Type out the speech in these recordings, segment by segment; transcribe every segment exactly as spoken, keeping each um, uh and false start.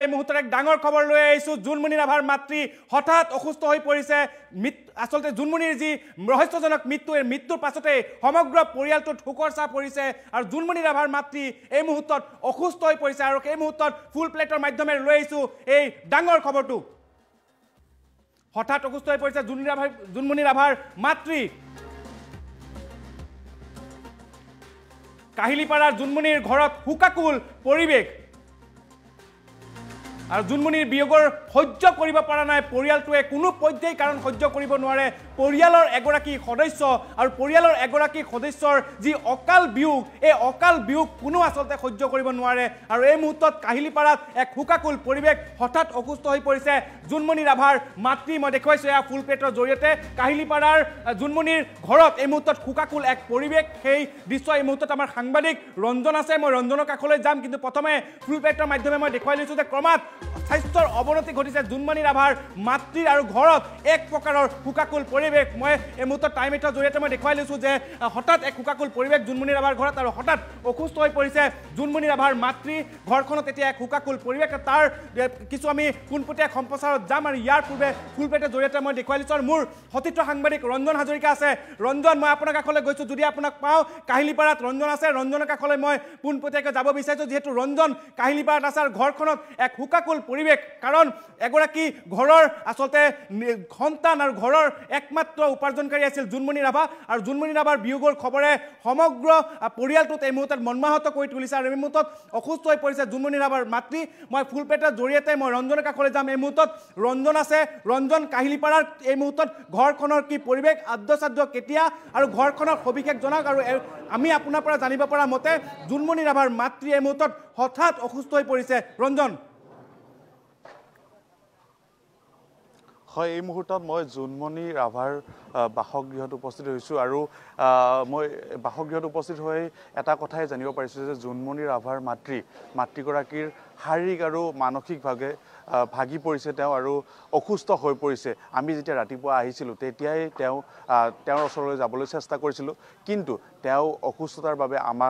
এই মুহূৰ্তত এক ডাঙৰ খবৰ লৈ আহিছোঁ জোনমণি ৰাভাৰ মাতৃ হঠাৎ অসুস্থ হৈ পৰিছে আসলতে জোনমণিৰ যি ৰহস্যজনক মৃত্যু এই মৃত্যুৰ পাছতে সমগ্ৰ পৰিয়ালটোত শোকৰ ছাঁ পৰিছে আৰু জোনমণি ৰাভাৰ মাতৃ এই মুহূৰ্তত অসুস্থ হৈ পৰিছে আৰু এই মুহূৰ্তত ফুল প্লেটৰ মাধ্যমেৰে লৈ আহিছোঁ এই ডাঙৰ খবৰটো হঠাৎ অসুস্থ হৈ পৰিছে জোনমণি ৰাভাৰ জোনমণি ৰাভাৰ মাতৃ কাহিলিপাৰাৰ জোনমণিৰ ঘৰত হুকাকুল পৰিৱেশ আৰু জোনমণিৰ বিয়োগৰ সহ্য কৰিব পৰা নাই পৰিয়ালটোৱে কোনো পৰ্যায় কাৰণ সহ্য কৰিব নোৱাৰে পৰিয়ালৰ এগৰাকী সদস্য আৰু পৰিয়ালৰ এগৰাকী সদস্যৰ যি অকাল বিয়োগ এই অকাল বিয়োগ কোনো আসলতে সহ্য কৰিব নোৱাৰে আৰু এই মুহূৰ্তত কাহিলিপাৰাত এক হুকাকুল পৰিৱেশ হঠাৎ অসুস্থ হৈ পৰিছে জোনমণি ৰাভাৰ মাতৃ মই দেখুৱাইছোঁ এয়া ফুল প্লেটৰ জৰিয়তে কাহিলিপাৰাৰ জোনমণিৰ ঘৰত এই মুহূৰ্তত হুকাকুল এক পৰিৱেশ সেই দৃশ্য এই মুহূৰ্তত আমাৰ সাংবাদিক ৰঞ্জন আছে মই ৰঞ্জনৰ কাষলৈ যাম কিন্তু প্ৰথমে ফুল প্লেটৰ মাধ্যমে মই দেখুৱাই লৈছোঁ যে ক্ৰমাৎ স্বাস্থ্যৰ অৱনতি ঘটিছে জোনমণি ৰাভাৰ মাতৃৰ আৰু ঘৰত এক প্ৰকাৰৰ হুকাকুল পৰিৱেশ মই এই মুহূৰ্তত টাইম এইটৰ জৰিয়তে মই দেখুৱাই লৈছোঁ যে হঠাৎ এক হুকাকুল পৰিৱেশ জোনমণি ৰাভাৰ ঘৰত আৰু হঠাৎ অসুস্থ হৈ পৰিছে জোনমণি ৰাভাৰ মাতৃ ঘৰখনত এতিয়া এক হুকাকুল পৰিৱেশ তাৰ কিছু আমি পোনপটীয়া সম্প্ৰচাৰত যাম আৰু ইয়াৰ পূৰ্বে ফুল প্লেটৰ জৰিয়তে মই দেখুৱাই লৈছোঁ আৰু মোৰ সতীৰ্থ সাংবাদিক ৰঞ্জন হাজৰিকা আছে ৰঞ্জন মই আপোনাৰ কাষলৈ গৈছোঁ যদি আপোনাক পাওঁ কাহিলিপাৰাত ৰঞ্জন আছে ৰঞ্জনৰ কাষলৈ মই পোনপটীয়াকৈ যাব বিচাৰিছোঁ যিহেতু ৰঞ্জন কাহিলিপাৰাত আছে আৰু ঘৰখনত এক হুকাকুল পৰিৱেশ কাৰণ এগৰাকী ঘৰৰ আসলতে সন্তান আৰু ঘৰৰ একমাত্ৰ উপাৰ্জনকাৰী আছিল জোনমণি ৰাভা আৰু জোনমণি ৰাভাৰ বিয়োগৰ খবৰে সমগ্ৰ পৰিয়ালটোত এই মুহূৰ্তত মৰ্মাহত কৰি তুলিছে আৰু এই মুহূৰ্তত অসুস্থ হৈ পৰিছে জোনমণি ৰাভাৰ মাতৃ মই ফুল প্লেটৰ জৰিয়তে মই ৰঞ্জনৰ কাষলৈ যাম এই মুহূৰ্তত ৰঞ্জন আছে ৰঞ্জন কাহিলিপাৰাৰ এই মুহূৰ্তত ঘৰখনৰ কি পৰিৱেশ আদ্যসাধ্য কেতিয়া আৰু ঘৰখনৰ সবিশেষ জনাওক আৰু আমি আপোনাৰ পৰা জানিব পৰা মতে জোনমণি ৰাভাৰ মাতৃ এই মুহূৰ্তত হঠাৎ অসুস্থ হৈ পৰিছে ৰঞ্জন হয় এই মুহূৰ্তত মই জোনমণি ৰাভাৰ বাসগৃহত উপস্থিত হৈছোঁ আৰু মই বাসগৃহত উপস্থিত হৈ এটা কথাই জানিব পাৰিছোঁ যে জোনমণি ৰাভাৰ মাতৃ মাতৃগৰাকীৰ শাৰীৰিক আৰু মানসিকভাৱে ভাগি পৰিছে তেওঁ আৰু অসুস্থ হৈ পৰিছে আমি যেতিয়া ৰাতিপুৱা আহিছিলোঁ তেতিয়াই তেওঁ তেওঁৰ ওচৰলৈ যাবলৈ চেষ্টা কৰিছিলোঁ কিন্তু তেওঁ অসুস্থতাৰ বাবে আমাক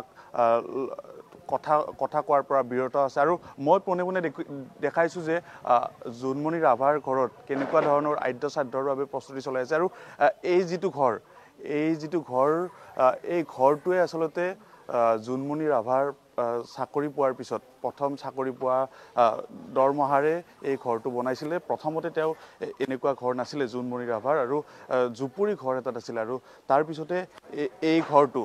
কথা কথা কোৱাৰ পৰা বিৰত আছে আৰু মই পোনে পোনে দেখাইছোঁ যে জোনমণি ৰাভাৰ ঘৰত কেনেকুৱা ধৰণৰ আদ্যসাধ্যৰ বাবে প্ৰস্তুতি চলাই আছে আৰু এই যিটো ঘৰ এই যিটো ঘৰ এই ঘৰটোৱে আচলতে জোনমণি ৰাভাৰ চাকৰি পোৱাৰ পিছত প্ৰথম চাকৰি পোৱা দৰমহাৰে এই ঘৰটো বনাইছিলে প্ৰথমতে তেওঁ এনেকুৱা ঘৰ নাছিলে জোনমণি ৰাভাৰ আৰু জুপুৰি ঘৰ এটাত আছিলে আৰু তাৰপিছতে এই ঘৰটো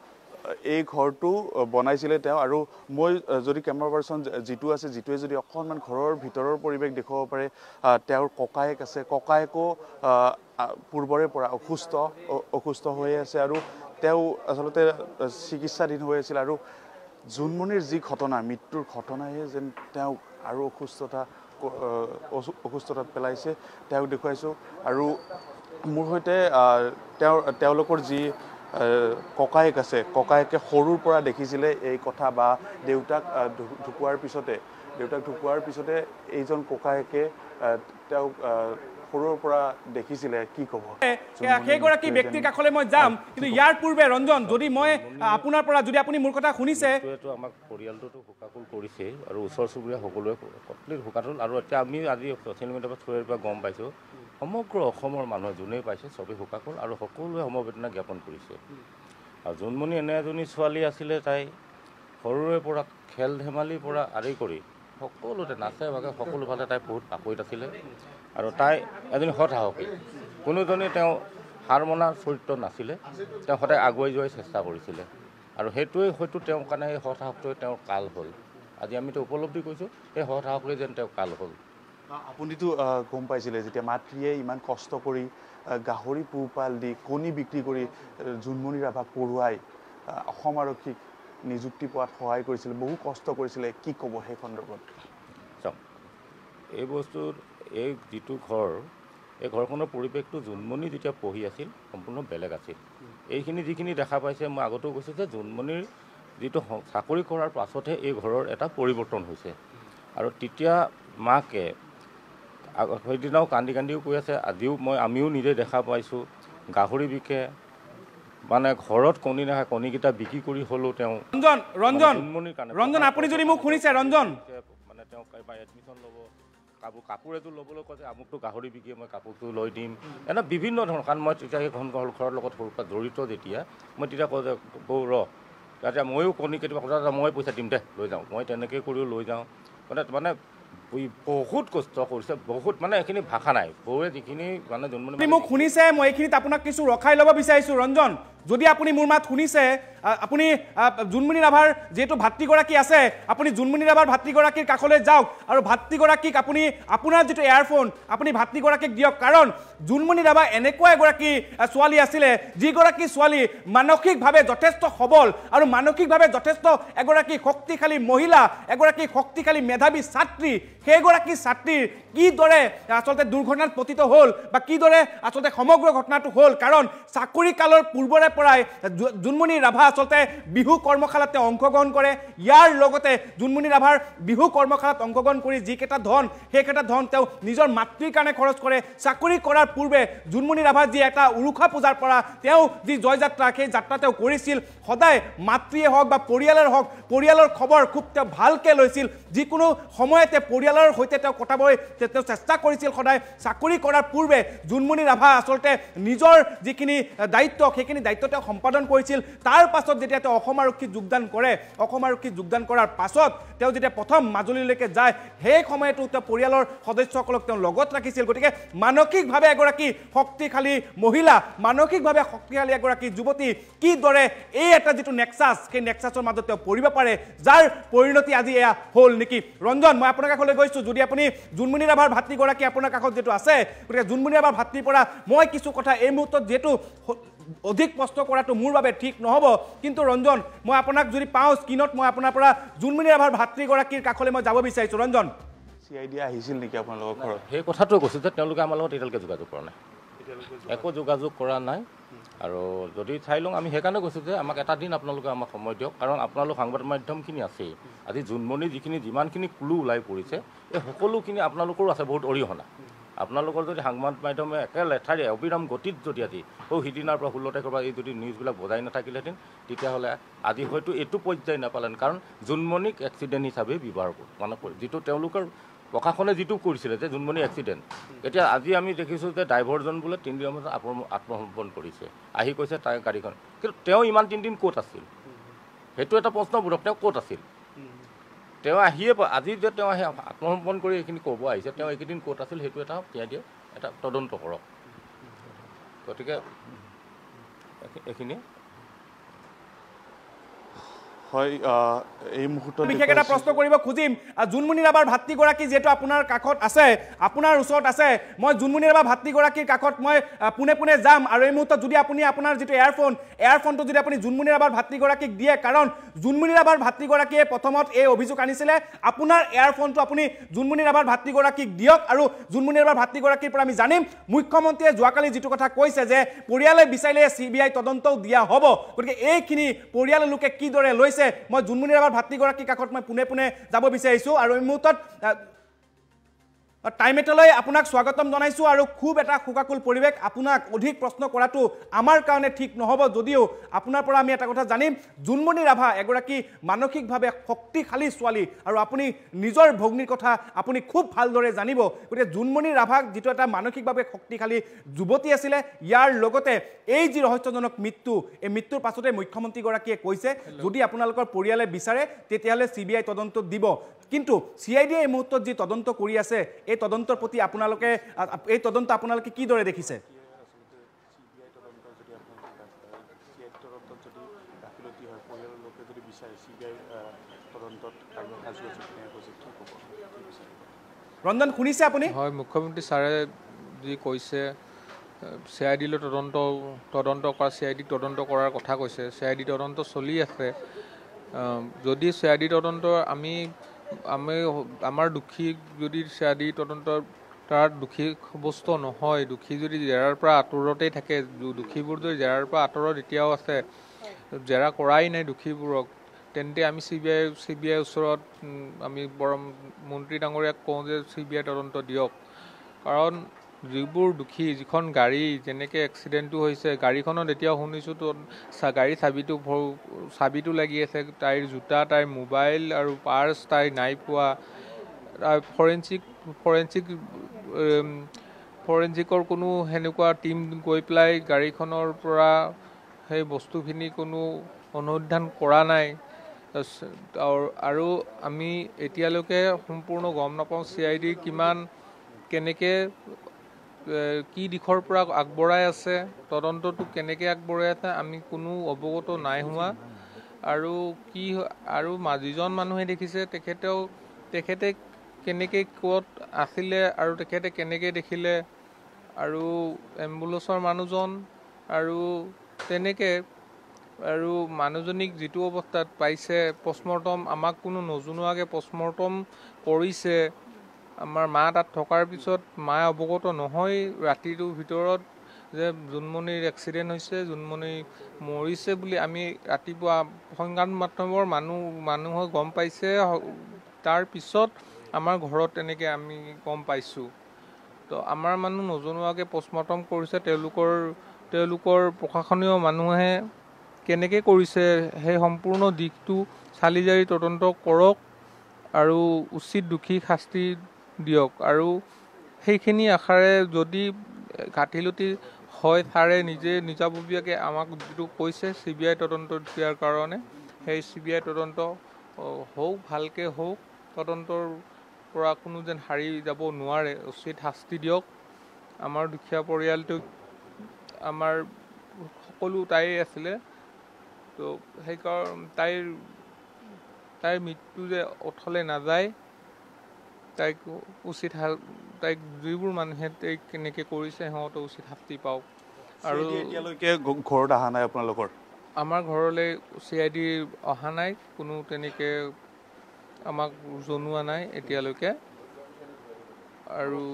এই ঘৰটো বনাইছিলে তেওঁ আৰু মই যদি কেমেৰা পাৰ্চন যিটো আছে যিটোৱে যদি অকণমান ঘৰৰ ভিতৰৰ পৰিৱেশ দেখুৱাব পাৰে তেওঁৰ ককায়েক আছে ককায়েকো পূৰ্বৰে পৰা অসুস্থ অসুস্থ হৈ আছে আৰু তেওঁ আচলতে চিকিৎসাধীন হৈ আছিল আৰু জোনমণিৰ যি ঘটনা মৃত্যুৰ ঘটনায়ে যেন তেওঁক আৰু অসুস্থতা অসুস্থতাত পেলাইছে তেওঁক দেখুৱাইছোঁ আৰু মোৰ সৈতে তেওঁৰ তেওঁলোকৰ যি ককায়েক আছে ককায়েকে সৰুৰ পৰা দেখিছিলে এই কথা বা দেউতাক ঢুকুৱাৰ পিছতে দেউতাক ঢুকুৱাৰ পিছতে এইজন ককায়েকে তেওঁক সৰুৰ পৰা দেখিছিলে কি ক'ব সেইগৰাকী ব্যক্তিৰ কাষলৈ মই যাম কিন্তু ইয়াৰ পূৰ্বে ৰঞ্জন যদি মই আপোনাৰ পৰা যদি আপুনি মোৰ কথা শুনিছে এইটো আমাক পৰিয়ালটোতো হুকাকুল কৰিছে আৰু ওচৰ চুবুৰীয়া সকলোৱে কমপ্লিট হুকাকুল আৰু এতিয়া আমি আজি ছ'চিয়েল মিডিয়াৰ থ্ৰুৰ পৰা গম পাইছোঁ সমগ্ৰ অসমৰ মানুহে যোনেই পাইছে চবেই হুকাকুল আৰু সকলোৱে সমবেদনা জ্ঞাপন কৰিছে আৰু জোনমণি এনে এজনী ছোৱালী আছিলে তাই সৰুৰে পৰা খেল ধেমালিৰ পৰা আদি কৰি সকলোতে নাচে বাগে সকলোফালে তাই বহুত পাকৈত আছিলে আৰু তাই এজনী সৎ সাহসী কোনোজনে তেওঁ হাৰ মনাৰ চৰিত্ৰ নাছিলে তেওঁ সদায় আগুৱাই যোৱাৰ চেষ্টা কৰিছিলে আৰু সেইটোৱে হয়তো তেওঁৰ কাৰণে এই সৎ সাহসটোৱে তেওঁৰ কাল হ'ল আজি আমিতো উপলব্ধি কৰিছোঁ এই সৎ সাহসটোৱে যেন তেওঁৰ কাল হ'ল আপুনিতো গম পাইছিলে যেতিয়া মাতৃয়ে ইমান কষ্ট কৰি গাহৰি পোহপাল দি কণী বিক্ৰী কৰি জোনমণি ৰাভাক পঢ়ুৱাই অসম আৰক্ষীক নিযুক্তি পোৱাত সহায় কৰিছিলে বহু কষ্ট কৰিছিলে কি ক'ব সেই সন্দৰ্ভত চাওক এই বস্তুৰ এই যিটো ঘৰ এই ঘৰখনৰ পৰিৱেশটো জোনমণি যেতিয়া পঢ়ি আছিল সম্পূৰ্ণ বেলেগ আছিল এইখিনি যিখিনি দেখা পাইছে মই আগতেও কৈছোঁ যে জোনমণিৰ যিটো চাকৰি কৰাৰ পাছতহে এই ঘৰৰ এটা পৰিৱৰ্তন হৈছে আৰু তেতিয়া মাকে সেইদিনাও কান্দি কান্দিও কৈ আছে আজিও মই আমিও নিজে দেখা পাইছোঁ গাহৰি বিকে মানে ঘৰত কণী নাখায় কণীকেইটা বিক্ৰী কৰি হ'লেও তেওঁ ৰঞ্জন ৰঞ্জন ৰঞ্জন আপুনি যদি মোক শুনিছে ৰঞ্জন মানে তেওঁ হওক বা এডমিশ্যন ল'ব কাপোৰ কাপোৰ এযোৰ ল'বলৈ কৈছে আমুকটো গাহৰি বিকিয়ে মই কাপোৰটো লৈ দিম এনে বিভিন্ন ধৰণৰ কাৰণ মই তেতিয়া সেই ঘন ঘৰৰ লগত সৰুৰ পৰা জড়িত যেতিয়া মই তেতিয়া কওঁ যে বৌ ৰ তেতিয়া ময়ো কণী কেতিয়াবা কথা মই পইচা দিম দে লৈ যাওঁ মই তেনেকৈ কৰিও লৈ যাওঁ মানে মানে বহুত কষ্ট কৰিছে বহুত মানে এইখিনি ভাষা নাই বৌৱে যিখিনি মানে জন্ম মোক শুনিছে মই এইখিনিত আপোনাক কিছু ৰখাই ল'ব বিচাৰিছোঁ ৰঞ্জন যদি আপুনি মোৰ মাত শুনিছে আপুনি জোনমণি ৰাভাৰ যেহেতু ভাতৃগৰাকী আছে আপুনি জোনমণি ৰাভাৰ ভাতৃগৰাকীৰ কাষলৈ যাওক আৰু ভাতৃগৰাকীক আপুনি আপোনাৰ যিটো এয়াৰফোন আপুনি ভাতৃগৰাকীক দিয়ক কাৰণ জোনমণি ৰাভা এনেকুৱা এগৰাকী ছোৱালী আছিলে যিগৰাকী ছোৱালী মানসিকভাৱে যথেষ্ট সবল আৰু মানসিকভাৱে যথেষ্ট এগৰাকী শক্তিশালী মহিলা এগৰাকী শক্তিশালী মেধাৱী ছাত্ৰী সেইগৰাকী ছাত্ৰীৰ কিদৰে আচলতে দুৰ্ঘটনাত পতিত হ'ল বা কিদৰে আচলতে সমগ্ৰ ঘটনাটো হ'ল কাৰণ চাকৰি কালৰ পূৰ্বৰে পৰাই জোনমণি ৰাভা আচলতে বিহু কৰ্মশালাত অংশগ্ৰহণ কৰে ইয়াৰ লগতে জোনমণি ৰাভাৰ বিহু কৰ্মশালাত অংশগ্ৰহণ কৰি যিকেইটা ধন সেইকেইটা ধন তেওঁ নিজৰ মাতৃৰ কাৰণে খৰচ কৰে চাকৰি কৰাৰ পূৰ্বে জোনমণি ৰাভা যি এটা উৰুখা পূজাৰ পৰা তেওঁ যি জয়যাত্ৰা সেই যাত্ৰা তেওঁ কৰিছিল সদায় মাতৃয়ে হওক বা পৰিয়ালৰ হওক পৰিয়ালৰ খবৰ খুব তেওঁ ভালকৈ লৈছিল যিকোনো সময়তে পৰিয়ালৰ সৈতে তেওঁ কটাবলৈ তেওঁ চেষ্টা কৰিছিল সদায় চাকৰি কৰাৰ পূৰ্বে জোনমণি ৰাভা আচলতে নিজৰ যিখিনি দায়িত্ব সেইখিনি দায়িত্ব তেওঁ সম্পাদন কৰিছিল তাৰ পাছত যেতিয়া তেওঁ অসম আৰক্ষীত যোগদান কৰে অসম আৰক্ষীত যোগদান কৰাৰ পাছত তেওঁ যেতিয়া প্ৰথম মাজুলীলৈকে যায় সেই সময়তো তেওঁ পৰিয়ালৰ সদস্যসকলক তেওঁ লগত ৰাখিছিল গতিকে মানসিকভাৱে এগৰাকী শক্তিশালী মহিলা মানসিকভাৱে শক্তিশালী এগৰাকী যুৱতী কিদৰে এই এটা যিটো নেক্সাছ সেই নেক্সাছৰ মাজত তেওঁ পৰিব পাৰে যাৰ পৰিণতি আজি এয়া হ'ল নেকি ৰঞ্জন মই আপোনাৰ কাষলৈ গৈছোঁ যদি আপুনি জোনমণি ৰাভাৰ ভাতৃগৰাকী আপোনাৰ কাষত যিটো আছে গতিকে জোনমণি ৰাভাৰ ভাতৃৰ পৰা মই কিছু কথা এই মুহূৰ্তত যিহেতু অধিক প্ৰশ্ন কৰাটো মোৰ বাবে ঠিক নহ'ব কিন্তু ৰঞ্জন মই আপোনাক যদি পাওঁ স্ক্ৰীনত মই আপোনাৰ পৰা জোনমণি ৰাভাৰ ভাতৃগৰাকীৰ কাষলৈ মই যাব বিচাৰিছোঁ ৰঞ্জন চি আই ডি আহিছিল নেকি আপোনালোকৰ ঘৰত সেই কথাটো কৈছোঁ যে তেওঁলোকে আমাৰ লগত এতিয়ালৈকে যোগাযোগ কৰা নাই একো যোগাযোগ কৰা নাই আৰু যদি চাই লওঁ আমি সেইকাৰণে কৈছোঁ যে আমাক এটা দিন আপোনালোকে আমাক সময় দিয়ক কাৰণ আপোনালোক সংবাদ মাধ্যমখিনি আছেই আজি জোনমণি যিখিনি যিমানখিনি ক্লু ওলাই পৰিছে এই সকলোখিনি আপোনালোকৰো আছে বহুত অৰিহণা আপোনালোকৰ যদি সংবাদ মাধ্যমে একে লেঠাৰে অবিৰাম গতিত যদি আজি সৌ সিদিনাৰ পৰা ষোল্ল তাৰিখৰ পৰা এই যদি নিউজবিলাক বজাই নাথাকিলেহেঁতেন তেতিয়াহ'লে আজি হয়তো এইটো পৰ্যায় নাপালেন কাৰণ জোনমণিক এক্সিডেণ্ট হিচাপে ব্যৱহাৰ মানে যিটো তেওঁলোকৰ প্ৰশাসনে যিটো কৰিছিলে যে জোনমণি এক্সিডেণ্ট এতিয়া আজি আমি দেখিছোঁ যে ড্ৰাইভাৰজন বোলে তিনিদিনৰ মাজত আত্মসমৰ্পণ কৰিছে আহি কৈছে তাৰ গাড়ীখন কিন্তু তেওঁ ইমান তিনিদিন ক'ত আছিল সেইটো এটা প্ৰশ্নবোধক তেওঁ ক'ত আছিল তেওঁ আহিয়ে আজি যে তেওঁ আহি আত্মসমৰ্পণ কৰি এইখিনি ক'ব আহিছে তেওঁ এইকেইদিন ক'ত আছিল সেইটো এটা তিয়াই দিয়ে এটা তদন্ত কৰক গতিকে এইখিনি হয় এই মুহূৰ্তত বিশেষ এটা প্ৰশ্ন কৰিব খুজিম জোনমণি ৰাভাৰ ভাতৃগৰাকী যিহেতু আপোনাৰ কাষত আছে আপোনাৰ ওচৰত আছে মই জোনমণি ৰাভাৰ ভাতৃগৰাকীৰ কাষত মই পোনে পোনে যাম আৰু এই মুহূৰ্তত যদি আপুনি আপোনাৰ যিটো এয়াৰফোন এয়াৰফোনটো যদি আপুনি জোনমণি ৰাভাৰ ভাতৃগৰাকীক দিয়ে কাৰণ জোনমণি ৰাভাৰ ভাতৃগৰাকীয়ে প্ৰথমত এই অভিযোগ আনিছিলে আপোনাৰ এয়াৰফোনটো আপুনি জোনমণি ৰাভাৰ ভাতৃগৰাকীক দিয়ক আৰু জোনমণি ৰাভাৰ ভাতৃগৰাকীৰ পৰা আমি জানিম মুখ্যমন্ত্ৰীয়ে যোৱাকালি যিটো কথা কৈছে যে পৰিয়ালে বিচাৰিলে চি বি আই তদন্তও দিয়া হ'ব গতিকে এইখিনি পৰিয়ালৰ লোকে কিদৰে লৈছে মই জোনমণি ৰাভাৰ ভাতৃগৰাকীৰ কাষত মই পোনে পোনে যাব বিচাৰিছোঁ আৰু এই মুহূৰ্তত টাইম এটালৈ আপোনাক স্বাগতম জনাইছোঁ আৰু খুব এটা শোকাকুল পৰিৱেশ আপোনাক অধিক প্ৰশ্ন কৰাটো আমাৰ কাৰণে ঠিক নহ'ব যদিও আপোনাৰ পৰা আমি এটা কথা জানিম জোনমণি ৰাভা এগৰাকী মানসিকভাৱে শক্তিশালী ছোৱালী আৰু আপুনি নিজৰ ভগ্নীৰ কথা আপুনি খুব ভালদৰে জানিব গতিকে জোনমণি ৰাভাক যিটো এটা মানসিকভাৱে শক্তিশালী যুৱতী আছিলে ইয়াৰ লগতে এই যি ৰহস্যজনক মৃত্যু এই মৃত্যুৰ পাছতে মুখ্যমন্ত্ৰীগৰাকীয়ে কৈছে যদি আপোনালোকৰ পৰিয়ালে বিচাৰে তেতিয়াহ'লে চি বি আই তদন্ত দিব কিন্তু চি আই ডিয়ে এই মুহূৰ্তত যি তদন্ত কৰি আছে এই তদন্তৰ প্ৰতি আপোনালোকে এই তদন্ত আপোনালোকে কিদৰে দেখিছে ৰঞ্জন শুনিছে আপুনি হয় মুখ্যমন্ত্ৰী ছাৰে যি কৈছে চি আই ডিলৈ তদন্ত তদন্ত কৰা চি আই ডি তদন্ত কৰাৰ কথা কৈছে চি আই ডি তদন্ত চলি আছে যদি চি আই ডি তদন্ত আমি আমি আমাৰ দোষী যদি চি আই ডি তদন্ত তাৰ দোষী সাব্যস্ত নহয় দোষী যদি জেৰাৰ পৰা আঁতৰতেই থাকে দোষীবোৰ যদি জেৰাৰ পৰা আঁতৰত এতিয়াও আছে জেৰা কৰাই নাই দোষীবোৰক তেন্তে আমি C B I C B আইৰ ওচৰত আমি বৰ মন্ত্ৰী ডাঙৰীয়াক কওঁ যে চি বি আই তদন্ত দিয়ক কাৰণ যিবোৰ দোষী যিখন গাড়ী যেনেকৈ এক্সিডেণ্টটো হৈছে গাড়ীখনত এতিয়াও শুনিছোঁ তো গাড়ী চাবিটো চাবিটো লাগি আছে তাইৰ জোতা তাইৰ মোবাইল আৰু পাৰ্চ তাই নাই পোৱা ফৰেঞ্চিক ফৰেঞ্চিক ফৰেঞ্চিকৰ কোনো সেনেকুৱা টীম গৈ পেলাই গাড়ীখনৰ পৰা সেই বস্তুখিনি কোনো অনুসন্ধান কৰা নাই আৰু আমি এতিয়ালৈকে সম্পূৰ্ণ গম নাপাওঁ চি আই ডি কিমান কেনেকৈ কি দিশৰ পৰা আগবঢ়াই আছে তদন্তটো কেনেকৈ আগবঢ়াই আছে আমি কোনো অৱগত নাই হোৱা আৰু কি আৰু যিজন মানুহে দেখিছে তেখেতেও তেখেতে কেনেকৈ ক'ত আছিলে আৰু তেখেতে কেনেকৈ দেখিলে আৰু এম্বুলেঞ্চৰ মানুহজন আৰু তেনেকৈ আৰু মানুহজনীক যিটো অৱস্থাত পাইছে পষ্টমৰ্টম আমাক কোনো নজনোৱাকৈ পষ্টমৰ্টম কৰিছে আমাৰ মা তাত থকাৰ পিছত মায়ে অৱগত নহয় ৰাতিটোৰ ভিতৰত যে জোনমণিৰ এক্সিডেণ্ট হৈছে জোনমণি মৰিছে বুলি আমি ৰাতিপুৱা সংবাদ মাধ্যমৰ মানুহ মানুহে গম পাইছে তাৰ পিছত আমাৰ ঘৰত তেনেকৈ আমি গম পাইছোঁ তো আমাৰ মানুহ নজনোৱাকৈ পষ্টমৰ্টম কৰিছে তেওঁলোকৰ তেওঁলোকৰ প্ৰশাসনীয় মানুহে কেনেকৈ কৰিছে সেই সম্পূৰ্ণ দিশটো চালি জাৰি তদন্ত কৰক আৰু উচিত দোষী শাস্তি দিয়ক আৰু সেইখিনি আশাৰে যদি গাঁঠিলতি হয় ছাৰে নিজে নিজাববীয়াকৈ আমাক যিটো কৈছে চি বি আই তদন্ত দিয়াৰ কাৰণে সেই চি বি আই তদন্ত হওক ভালকৈ হওক তদন্তৰ পৰা কোনো যেন হাৰি যাব নোৱাৰে উচিত শাস্তি দিয়ক আমাৰ দুখীয়া পৰিয়ালটোক আমাৰ সকলো তাই আছিলে তো সেইকাৰণে তাইৰ তাইৰ মৃত্যু যে অথলে নাযায় তাইক উচিত তাইক যিবোৰ মানুহে তাইক কেনেকৈ কৰিছে সিহঁতে উচিত শাস্তি পাওক আৰু এতিয়ালৈকে ঘৰত অহা নাই আপোনালোকৰ আমাৰ ঘৰলৈ চি আই ডি অহা নাই কোনো তেনেকৈ আমাক জনোৱা নাই এতিয়ালৈকে আৰু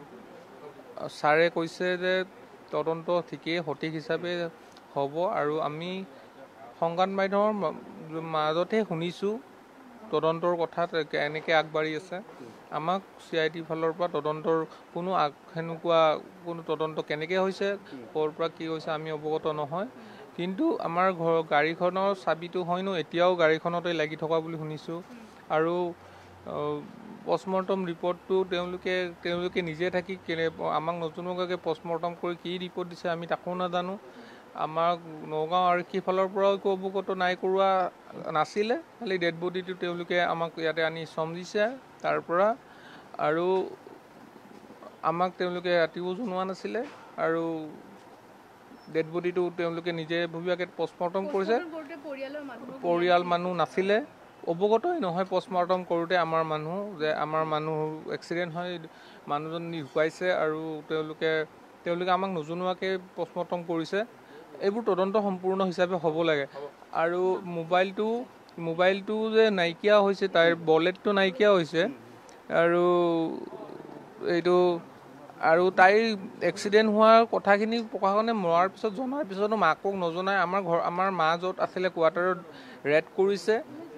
ছাৰে কৈছে যে তদন্ত ঠিকেই সঠিক হিচাপে হ'ব আৰু আমি সংবাদ মাধ্যমৰ মাজতে শুনিছোঁ তদন্তৰ কথা এনেকৈ আগবাঢ়ি আছে আমাক চি আই টিৰ ফালৰ পৰা তদন্তৰ কোনো আগ সেনেকুৱা কোনো তদন্ত কেনেকৈ হৈছে ক'ৰ পৰা কি হৈছে আমি অৱগত নহয় কিন্তু আমাৰ ঘৰ গাড়ীখনৰ চাবিটো হয়নো এতিয়াও গাড়ীখনতে লাগি থকা বুলি শুনিছোঁ আৰু পষ্টমৰ্টম ৰিপৰ্টটো তেওঁলোকে তেওঁলোকে নিজে থাকি কেনে আমাক নজনোৱাকৈ পষ্টমৰ্টম কৰি কি ৰিপৰ্ট দিছে আমি তাকো নাজানো আমাক নগাঁও আৰক্ষীৰ ফালৰ পৰাও একো অৱগত নাই কৰোৱা নাছিলে খালি ডেড বডিটো তেওঁলোকে আমাক ইয়াতে আনি চম দিছে তাৰ পৰা আৰু আমাক তেওঁলোকে ৰাতিও জনোৱা নাছিলে আৰু ডেড বডিটো তেওঁলোকে নিজে ভবীয়াকৈ পষ্টমৰ্টম কৰিছে পৰিয়াল মানুহ নাছিলে অৱগতই নহয় পষ্টমৰ্টম কৰোঁতে আমাৰ মানুহ যে আমাৰ মানুহ এক্সিডেণ্ট হয় মানুহজন ঢুকাইছে আৰু তেওঁলোকে তেওঁলোকে আমাক নজনোৱাকৈ পষ্টমৰ্টম কৰিছে এইবোৰ তদন্ত সম্পূৰ্ণ হিচাপে হ'ব লাগে আৰু মোবাইলটো মোবাইলটো যে নাইকিয়া হৈছে তাইৰ ৱালেটটো নাইকিয়া হৈছে আৰু এইটো আৰু তাইৰ এক্সিডেণ্ট হোৱাৰ কথাখিনি প্ৰশাসনে মৰাৰ পিছত জনাৰ পিছতো মাকক নজনাই আমাৰ ঘৰ আমাৰ মা য'ত আছিলে কোৱাৰ্টাৰত ৰেড কৰিছে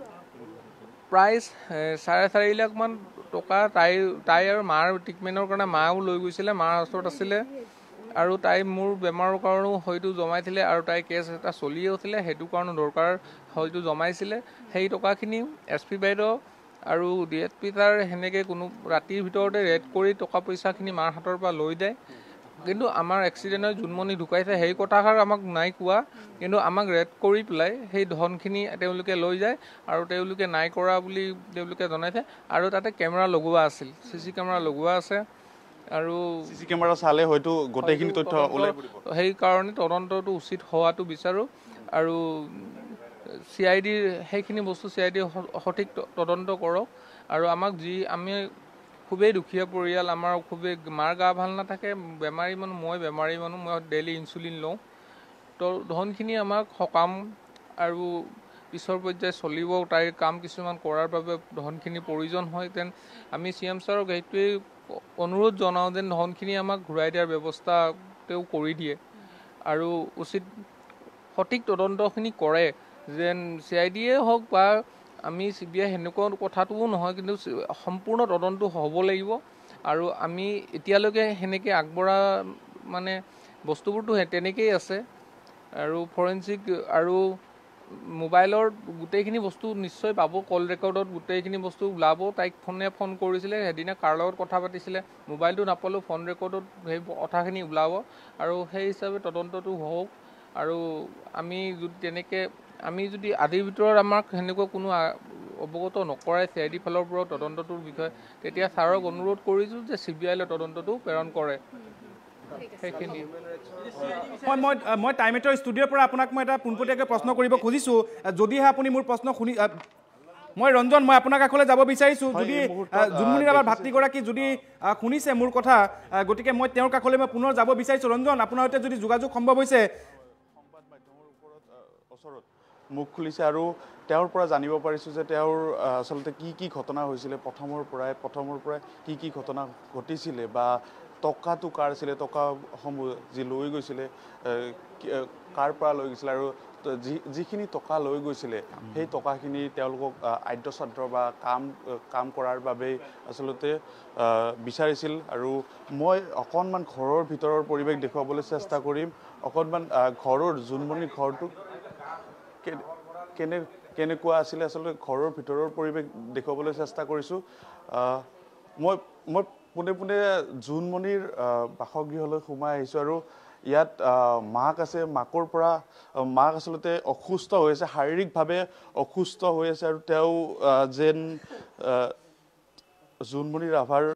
প্ৰায় চাৰে চাৰি লাখমান টকা তাই তাই আৰু মাৰ ট্ৰিটমেণ্টৰ কাৰণে মাও লৈ গৈছিলে মাৰ ওচৰত আছিলে আৰু তাই মোৰ বেমাৰৰ কাৰণেও হয়তো জমাইছিলে আৰু তাই কেছ এটা চলিয়ে আছিলে সেইটো কাৰণে দৰকাৰ হয়তো জমাইছিলে সেই টকাখিনি এছ পি বাইদেউ আৰু ডি এছ পি ছাৰ সেনেকৈ কোনো ৰাতিৰ ভিতৰতে ৰেড কৰি টকা পইচাখিনি মাৰ হাতৰ পৰা লৈ যায় কিন্তু আমাৰ এক্সিডেণ্টত জোনমণি ঢুকাইছে সেই কথাষাৰ আমাক নাই কোৱা কিন্তু আমাক ৰেড কৰি পেলাই সেই ধনখিনি তেওঁলোকে লৈ যায় আৰু তেওঁলোকে নাই কৰা বুলি তেওঁলোকে জনাইছে আৰু তাতে কেমেৰা লগোৱা আছিল চি চি কেমেৰা লগোৱা আছে আৰু চি চি কেমেৰা চালে হয়তো গোটেইখিনি তথ্য ওলাই সেইকাৰণে তদন্তটো উচিত হোৱাটো বিচাৰোঁ আৰু চি আই ডিৰ সেইখিনি বস্তু চি আই ডি সঠিক তদন্ত কৰক আৰু আমাক যি আমি খুবেই দুখীয়া পৰিয়াল আমাৰ খুবেই মাৰ গা ভাল নাথাকে বেমাৰী মানুহ মই বেমাৰী মানুহ মই ডেইলি ইনচুলিন লওঁ তো ধনখিনি আমাক সকাম আৰু পিছৰ পৰ্যায়ে চলিব তাইৰ কাম কিছুমান কৰাৰ বাবে ধনখিনি প্ৰয়োজন হয় তেন আমি চি এম ছাৰক সেইটোৱেই অনুৰোধ জনাওঁ যেন ধনখিনি আমাক ঘূৰাই দিয়াৰ ব্যৱস্থা তেওঁ কৰি দিয়ে আৰু উচিত সঠিক তদন্তখিনি কৰে যেন চি আই ডিয়ে হওক বা আমি চি বি আই সেনেকুৱা কথাটোও নহয় কিন্তু সম্পূৰ্ণ তদন্ত হ'ব লাগিব আৰু আমি এতিয়ালৈকে সেনেকৈ আগবঢ়া মানে বস্তুবোৰতো তেনেকেই আছে আৰু ফৰেঞ্চিক আৰু মোবাইলৰ গোটেইখিনি বস্তু নিশ্চয় পাব, কল ৰেকৰ্ডত গোটেইখিনি বস্তু ওলাব। তাইক ফোনে ফোন কৰিছিলে, সেইদিনা কাৰ লগত কথা পাতিছিলে, মোবাইলটো নাপালেও ফোন ৰেকৰ্ডত সেই কথাখিনি ওলাব আৰু সেই হিচাপে তদন্তটো হওক। আৰু আমি যদি তেনেকৈ আমি যদি আজিৰ ভিতৰত আমাক সেনেকুৱা কোনো অৱগত নকৰাই চি আই ডি ফালৰ পৰাও তদন্তটোৰ বিষয়ে, তেতিয়া ছাৰক অনুৰোধ কৰিছোঁ যে চি বি আইলৈ তদন্তটো প্ৰেৰণ কৰে। সেইখিনি মই মই মই টাইম এইটৰ ষ্টুডিঅ'ৰ পৰা আপোনাক মই এটা পোনপটীয়াকৈ প্ৰশ্ন কৰিব খুজিছোঁ, যদিহে আপুনি মোৰ প্ৰশ্ন শুনি মই ৰঞ্জন মই আপোনাৰ কাষলৈ যাব বিচাৰিছোঁ। যদি জোনমণি ৰাভাৰ ভাতৃগৰাকী যদি শুনিছে মোৰ কথা, গতিকে মই তেওঁৰ কাষলৈ মই পুনৰ যাব বিচাৰিছোঁ। ৰঞ্জন, আপোনাৰ সৈতে যদি যোগাযোগ সম্ভৱ হৈছে। সংবাদ মাধ্যমৰ ওপৰত ওচৰত মুখ খুলিছে আৰু তেওঁৰ পৰা জানিব পাৰিছোঁ যে তেওঁৰ আচলতে কি কি ঘটনা হৈছিলে, প্ৰথমৰ পৰাই প্ৰথমৰ পৰাই কি কি ঘটনা ঘটিছিলে বা টকাটো কাৰ আছিলে, টকাসমূহ যি লৈ গৈছিলে কাৰ পৰা লৈ গৈছিলে আৰু যি যিখিনি টকা লৈ গৈছিলে সেই টকাখিনি তেওঁলোকক আদ্য শ্ৰাদ্ধ বা কাম কাম কৰাৰ বাবেই আচলতে বিচাৰিছিল। আৰু মই অকণমান ঘৰৰ ভিতৰৰ পৰিৱেশ দেখুৱাবলৈ চেষ্টা কৰিম। অকণমান ঘৰৰ জোনমণিৰ ঘৰটো কেনে কেনেকুৱা আছিলে আচলতে ঘৰৰ ভিতৰৰ পৰিৱেশ দেখুৱাবলৈ চেষ্টা কৰিছোঁ। মই মই পোনে পোনে জোনমণিৰ বাসগৃহলৈ সোমাই আহিছোঁ আৰু ইয়াত মাক আছে, মাকৰ পৰা মাক আচলতে অসুস্থ হৈ আছে, শাৰীৰিকভাৱে অসুস্থ হৈ আছে আৰু তেওঁ যেন জোনমণি ৰাভাৰ